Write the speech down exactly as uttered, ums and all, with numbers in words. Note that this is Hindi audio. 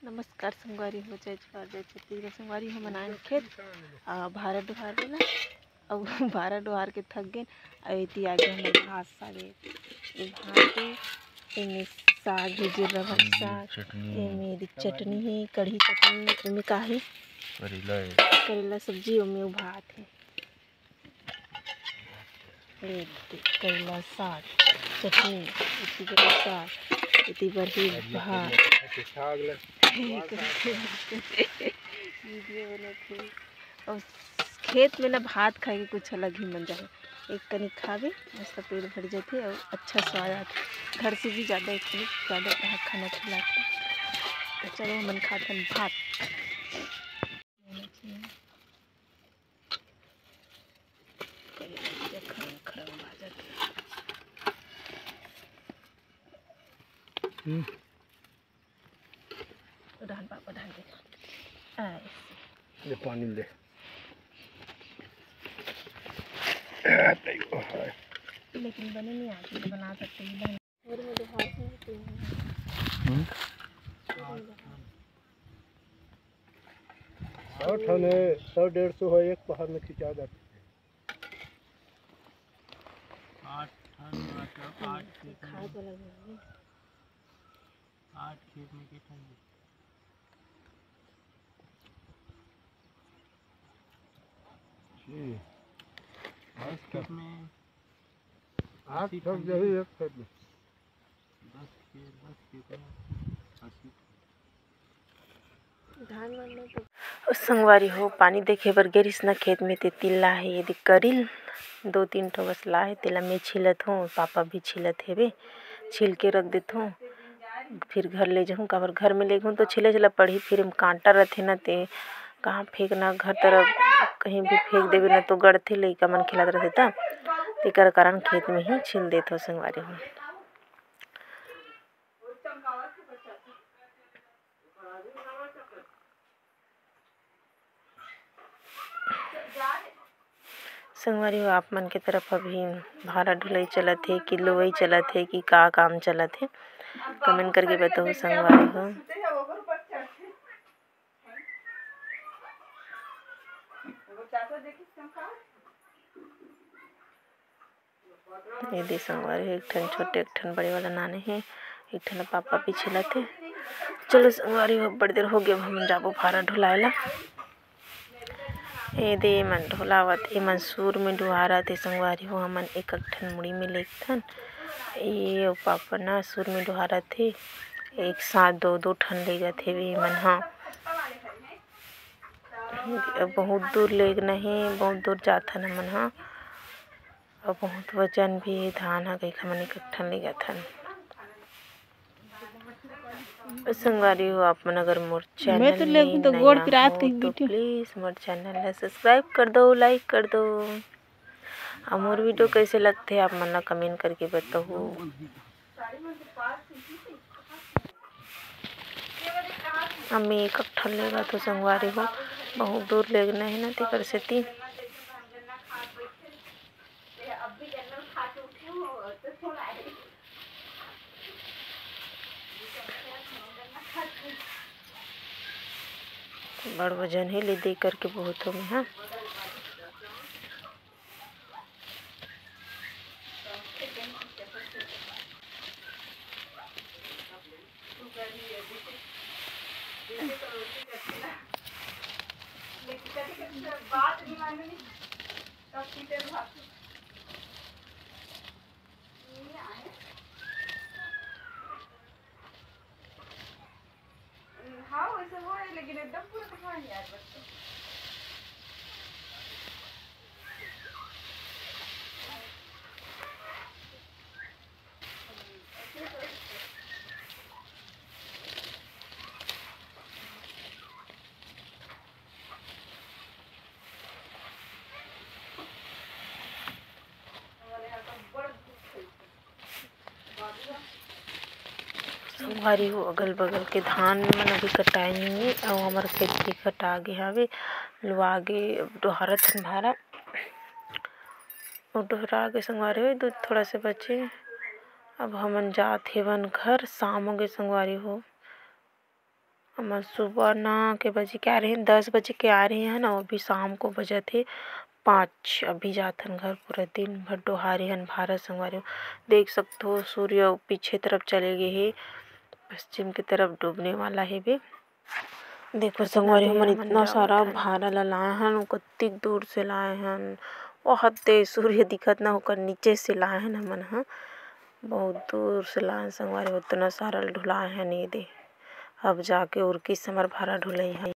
नमस्कार संगवारी हो जय जवार जय छत्तीसगढ़ संगवारी हो मनाए खेत भारा डोहार ना और भारा डोहार के थक गए अति आगे हमारे घास सागे भात इनमें साग है जीरा भर साग मेरी चटनी है कढ़ी चटनी इनमें का है करेला है करेला सब्जी में भात है करेला साग चटनी इतनी बड़ी साग इतनी बड़ी भात वीडियो बनाते और खेत में ना भात खाए के कुछ अलग ही मन जाए एक कनी खावे मस्त पेट भर जाते और अच्छा स्वाद आता घर से भी ज़्यादा एक ज़्यादा खाना खिलाते। तो चलो मन खाते हैं भात डाल पापा डाल दे ये पानी ले लेकिन बने नहीं आती तो बना सकते हैं और में तो हाथ नहीं सौ ठन है सौ डेढ़ सौ है एक पहाड़ में खिंचा जाता आठ ठन आठ खेत खाद वाला है आठ खेत में कितना जी दस खेत में आठ सब यही एक खेत में दस खेत दस खेत में अस्सी धान वान तो संगवारी हो पानी देखे बर गेरिस न खेत में ते तिल्ला है यदि करिल दो तीन ठो बस ला है तेला मैं छिलत हूँ पापा भी छिलत है बे छिल के रख देता हूँ फिर घर ले जाऊँ काबर घर में ले गूँ तो छिले चला पड़ी फिर कांटा रहते ना ते कहाँ फेंकना घर तरफ कहीं भी फेंक देवे ना तो गड़थे लइका मन खिलात रहते ता तेकर कारण खेत में ही छिल देते हो संगवारी हो। संगवारी हो आप मन के तरफ अभी भारा ढुलाई चलत है कि लुवई चलत है कि का काम चलत है कमेंट करके बताओ संगवारी हो। ये दे संगवारी एक ठन छोटे एक ठन बड़े वाला नाने हैं एक ठन पापा भी छिलत है। चलो संगवारी हो बड़ी देर हो गया हम जाबो भारा ढुलाएला ए दे मन ढोलावत ए मन सूर में डुहारा थे संगवारी हो हमन एक ठन मुड़ी में लेथन ये पापा ना सूर में डुहारा थे एक साथ दो दो ठन ले जाते वे मन हाँ बहुत दूर ले नहीं बहुत दूर जाथन हमन हाँ और बहुत वजन भी धान हा कई हमन एक ठन ले जाथन। संगवारी हो आप मन अगर मोर चैनल तो में तो गोड़ पिरात हो तो प्लीज़ मोर चैनल ला सब्सक्राइब कर दो लाइक कर दो और मोर वीडियो कैसे लगते आप मन ला कमेंट करके बताओ। हमें एक ठन लेगा तो संगवारी हो बहुत दूर लेना है ना ते कर सेती बड़ वजन है ले दे करके बहुत हो में हाँ हाँ वैसे हो है लेकिन एकदम पूरा कहाँ है यार बच्चों संगवारी हो अगल बगल के धान मन अभी कटाए नहीं है और हमारे खेत भी कटा गे हवे लुआ गे डोहरत हन भारा और डोहरा के संगवारी हो दूध थोड़ा से बचे अब हमन जात हेवन घर शाम हो गए संगवारी हो। हम सुबह ना के बजे के आ रहे हैं, दस बजे के आ रहे हैं ना, अभी शाम को बजे थे पाँच। अभी जाथन घर, पूरा दिन भर डोहारे हन भारत संगवारी हो। देख सकते हो सूर्य पीछे तरफ चले गए हे, पश्चिम की तरफ डूबने वाला है बे। देखो संगवारी हमन इतना सारा भारा ला लाए हन, कत्तिक दूर से लाए हन, बहुत तेज सूर्य दिखत ना ओकर नीचे से लाए हन हमन ह, बहुत दूर से लाए संगवारी, उतना सारा ढुलाए हन ये दे। अब जाके उरकी समर भारा ढुलई है।